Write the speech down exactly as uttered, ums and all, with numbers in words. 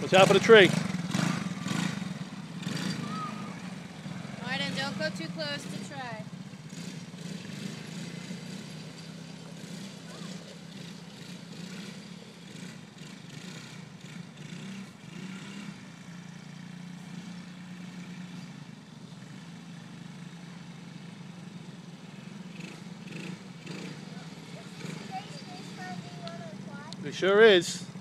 Watch out for the tree. Alright, and don't go too close to Trey. It sure is.